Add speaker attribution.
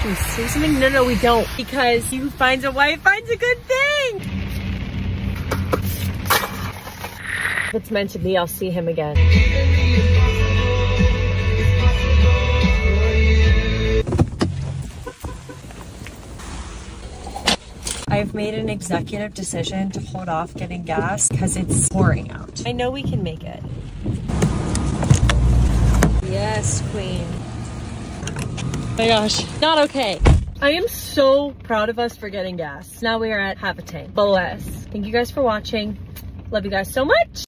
Speaker 1: we say something? No, we don't. Because he who finds a wife finds a good thing. If it's meant to be, I'll see him again. I've made an executive decision to hold off getting gas because it's pouring out. I know we can make it. Yes, queen. Oh my gosh, not okay. I am so proud of us for getting gas. Now we are at half a tank, but less. Thank you guys for watching. Love you guys so much.